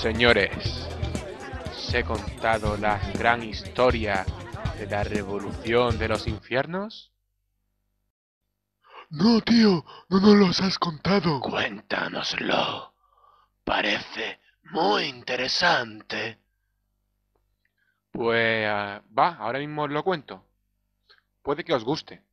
Señores, os he contado la gran historia de la revolución de los infiernos. No, tío, no nos los has contado. Cuéntanoslo. Parece muy interesante. Pues va, ahora mismo os lo cuento. Puede que os guste.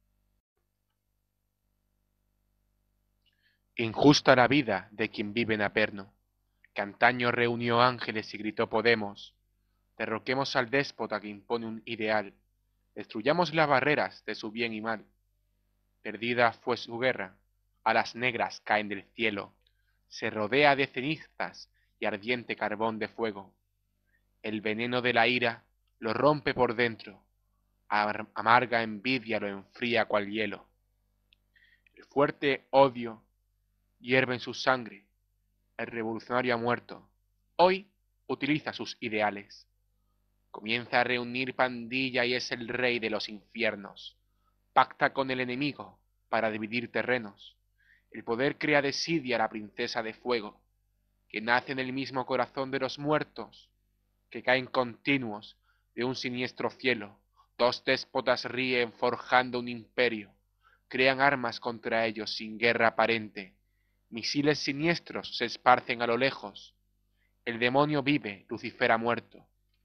Injusta la vida de quien vive en Aperno, que antaño reunió ángeles y gritó Podemos. Derroquemos al déspota que impone un ideal. Destruyamos las barreras de su bien y mal. Perdida fue su guerra. Alas negras caen del cielo. Se rodea de cenizas y ardiente carbón de fuego. El veneno de la ira lo rompe por dentro. Amarga envidia lo enfría cual hielo. El fuerte odio hierve en su sangre. El revolucionario ha muerto. Hoy utiliza sus ideales. Comienza a reunir pandilla y es el rey de los infiernos. Pacta con el enemigo para dividir terrenos. El poder crea desidia a la princesa de fuego, que nace en el mismo corazón de los muertos, que caen continuos de un siniestro cielo. Dos déspotas ríen forjando un imperio, crean armas contra ellos sin guerra aparente. Misiles siniestros se esparcen a lo lejos. El demonio vive, Lucifer ha muerto.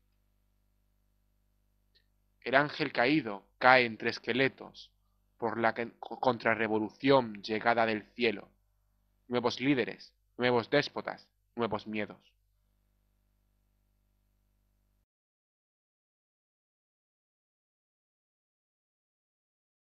El ángel caído cae entre esqueletos por la contrarrevolución llegada del cielo. Nuevos líderes, nuevos déspotas, nuevos miedos.